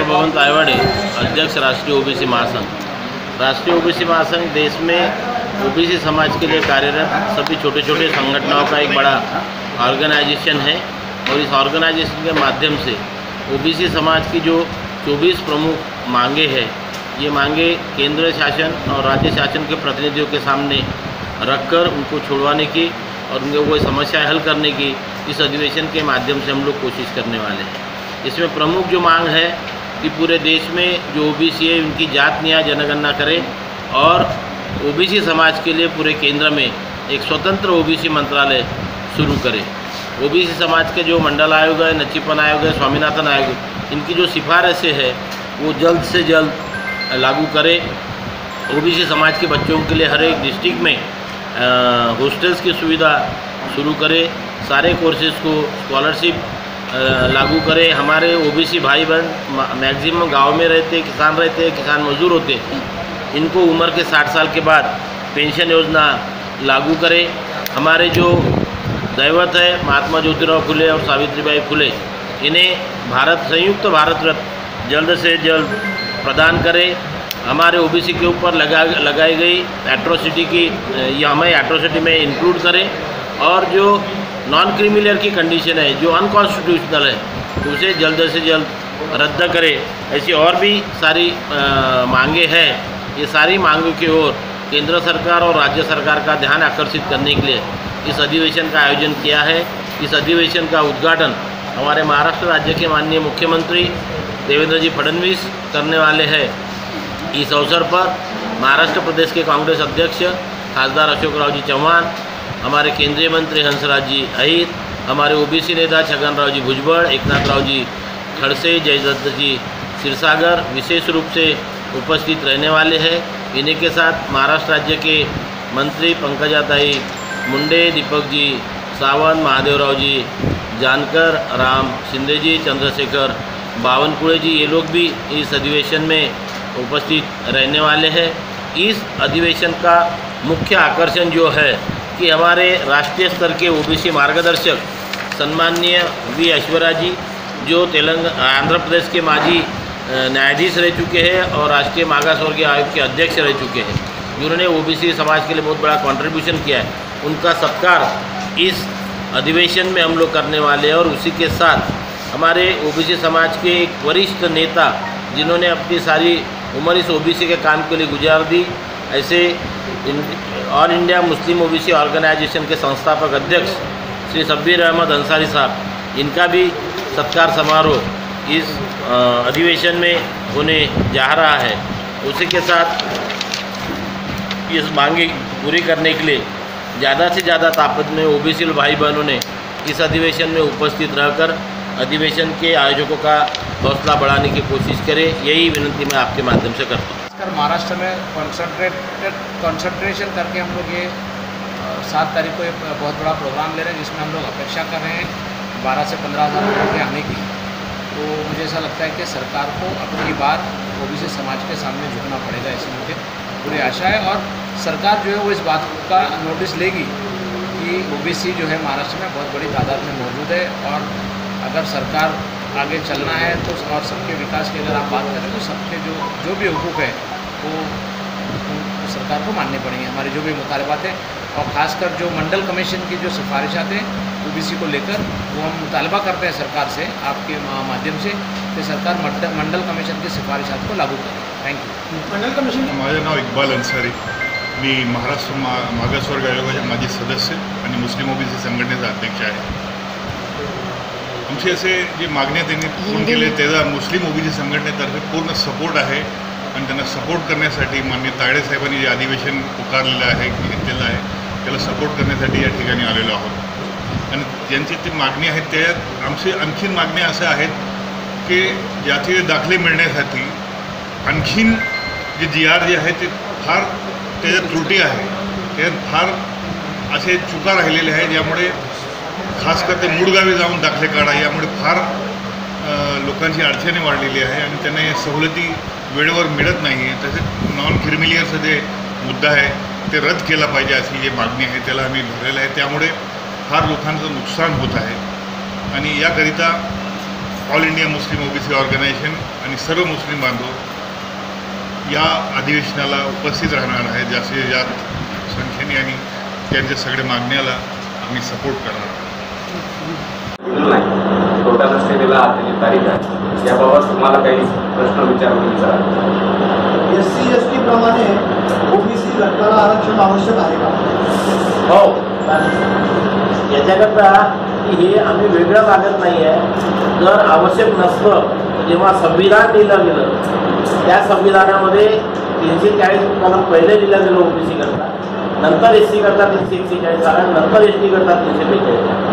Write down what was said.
भवन तायवाड़े, अध्यक्ष राष्ट्रीय ओबीसी महासंघ। राष्ट्रीय ओबीसी महासंघ देश में ओबीसी समाज के लिए कार्यरत सभी छोटे छोटे संगठनों का एक बड़ा ऑर्गेनाइजेशन है और इस ऑर्गेनाइजेशन के माध्यम से ओबीसी समाज की जो 24 प्रमुख मांगे हैं, ये मांगे केंद्र शासन और राज्य शासन के प्रतिनिधियों के सामने रखकर उनको छुड़वाने की और उनके वो समस्याएं हल करने की इस अधिवेशन के माध्यम से हम लोग कोशिश करने वाले हैं। इसमें प्रमुख जो मांग है कि पूरे देश में जो ओबीसी है उनकी जात न्याय जनगणना करे और ओबीसी समाज के लिए पूरे केंद्र में एक स्वतंत्र ओबीसी मंत्रालय शुरू करे। ओबीसी समाज के जो मंडल आयोग है, नचिपन आयोग है, स्वामीनाथन आयोग, इनकी जो सिफारिशें है वो जल्द से जल्द लागू करे। ओबीसी समाज के बच्चों के लिए हर एक डिस्ट्रिक्ट में हॉस्टल्स की सुविधा शुरू करे, सारे कोर्सेज को स्कॉलरशिप लागू करे। हमारे ओबीसी भाई बहन मैक्सिमम गांव में रहते, किसान मजदूर होते, इनको उम्र के 60 साल के बाद पेंशन योजना लागू करे। हमारे जो दैवत है महात्मा ज्योतिराव फुले और सावित्रीबाई फुले, इन्हें संयुक्त भारत रत्न जल्द से जल्द प्रदान करे। हमारे ओबीसी के ऊपर लगाई गई एट्रोसिटी की ये हमें एट्रोसिटी में इंक्लूड करें और जो नॉन क्रिमिनल की कंडीशन है, जो अनकॉन्स्टिट्यूशनल है, उसे जल्द से जल्द रद्द करे। ऐसी और भी सारी मांगे हैं। ये सारी मांगों की ओर केंद्र सरकार और राज्य सरकार का ध्यान आकर्षित करने के लिए इस अधिवेशन का आयोजन किया है। इस अधिवेशन का उद्घाटन हमारे महाराष्ट्र राज्य के माननीय मुख्यमंत्री देवेंद्र जी फडणवीस करने वाले हैं। इस अवसर पर महाराष्ट्र प्रदेश के कांग्रेस अध्यक्ष खासदार अशोकराव जी चौहान, हमारे केंद्रीय मंत्री हंसराज जी अहिर, हमारे ओबीसी नेता छगनराव जी भुजबल, एकनाथराव जी खड़से, जयदत्त जी सिरसागर विशेष रूप से उपस्थित रहने वाले हैं। इन्हीं के साथ महाराष्ट्र राज्य के मंत्री पंकजाताई मुंडे, दीपक जी सावंत, महादेवराव जी जानकर, राम शिंदे जी, चंद्रशेखर बावनकुळे जी, ये लोग भी इस अधिवेशन में उपस्थित रहने वाले हैं। इस अधिवेशन का मुख्य आकर्षण जो है कि हमारे राष्ट्रीय स्तर के ओबीसी मार्गदर्शक सम्माननीय वी ऐश्वर्या जी, जो आंध्र प्रदेश के माजी न्यायाधीश रह चुके हैं और राष्ट्रीय मागास वर्गीय आयोग के अध्यक्ष रह चुके हैं, जिन्होंने ओबीसी समाज के लिए बहुत बड़ा कंट्रीब्यूशन किया है, उनका सत्कार इस अधिवेशन में हम लोग करने वाले हैं। और उसी के साथ हमारे ओबीसी समाज के एक वरिष्ठ नेता, जिन्होंने अपनी सारी उम्र इस ओबीसी के काम के लिए गुजार दी, ऐसे all India Muslim OBC organisation के संस्थापक अध्यक्ष श्री शब्बीर अहमद अंसारी साहब, इनका भी सत्कार समारोह इस अधिवेशन में होने जा रहा है। उसी के साथ इस मांगे पूरी करने के लिए ज़्यादा से ज़्यादा ताकत में ओबीसी भाई बहनों ने इस अधिवेशन में उपस्थित रहकर अधिवेशन के आयोजकों का हौसला बढ़ाने की कोशिश करें, यही विनती मैं आपके माध्यम से करता हूँ। महाराष्ट्र में कंसंट्रेशन करके हम लोग ये 7 तारीख को एक बहुत बड़ा प्रोग्राम ले रहे हैं, जिसमें हम लोग अपेक्षा कर रहे हैं 12 से 15 हज़ार लोगों के आने की। तो मुझे ऐसा लगता है कि सरकार को अपनी बात ओबीसी समाज के सामने झुकना पड़ेगा, ऐसी मुझे पूरी आशा है। और सरकार जो है वो इस बात का नोटिस लेगी कि ओबीसी जो है महाराष्ट्र में बहुत बड़ी तादाद में मौजूद है और अगर सरकार आगे चलना है तो और सबके विकास की अगर आप बात करें तो सबके जो भी हुकूक है वो सरकार को मानने पड़ेंगे, हमारे जो भी मुतालबात हैं। और ख़ासकर जो मंडल कमीशन की जो सिफारिशात हैं ओबीसी को लेकर, वो हम मुतालबा करते हैं सरकार से आपके माध्यम से कि सरकार मंडल कमीशन की सिफारिशात को लागू करें। Thank you. मंडल कमिशन। माझे नाव इक्बाल अन्सारी, मी महाराष्ट्र मागासवर्ग आयोगाचे माजी सदस्य आणि मुस्लिम ओबीसी संघटनेचा अध्यक्ष आहे। आमचे असे जे मागण्या त्यांनी फोन केले त्याचा मुस्लिम ओबीसी संघटनेतर्फे पूर्ण सपोर्ट आहे आणि त्यांना सपोर्ट करण्यासाठी माननीय तायडे साहेबांनी जे अधिवेशन पुकारलेलं आहे, घेतलेलं आहे, त्याला सपोर्ट करण्यासाठी या ठिकाणी आलेलो आहोत। आणि ज्यांची ती मागणी आहे त्यात आमचे आणखीन मागण्या अशा आहेत की जातीय दाखले मिळण्यासाठी आणखीन जे GR जे आहे ते फार त्याच्यात त्रुटी आहे, त्यात फार असे चुका राहिलेले आहे, ज्यामुळे खासकर ते मूळगावी जाऊन दाखले काढा, यामुळे फार लोकांची अडचणी वाढलेली आहे आणि त्यांना या सवलती वेळेवर मिळत नाही आहे। तसेच नॉन क्रिमिलियरचा जे मुद्दा आहे ते रद्द केला पाहिजे अशी जी मागणी आहे त्याला आम्ही धरलेलं आहे। त्यामुळे फार लोकांचं नुकसान होत आहे आणि याकरिता all India Muslim OBC organisation आणि सर्व मुस्लिम बांधव या अधिवेशनाला उपस्थित राहणार आहे, जास्तीत जास्त संख्येने आणि त्यांच्या सगळ्या मागण्याला आम्ही सपोर्ट करणार आहोत. कोर्टा रस्त्याला आजची तारीख आहे, याबाबत तुम्हाला काही प्रश्न विचारा. SC/ST प्रमाणे ओबीसी घटकाला आरक्षण आवश्यक आहे का? हो, याच्याकरता हे आम्ही वेगळं मागत नाही आहे. जर आवश्यक नसतं, जेव्हा संविधान लिहिलं गेलं त्या संविधानामध्ये 340 कलम पहिले लिहिलं गेलं ओबीसी करता, नंतर SC करता 341 आणि नंतर ST करता 342.